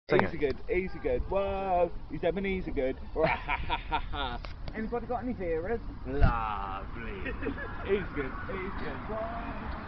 Sing Easy it. good, easy good. Whoa, he's having easy good. Anybody got any theories? Lovely. Easy good, easy good. Whoa.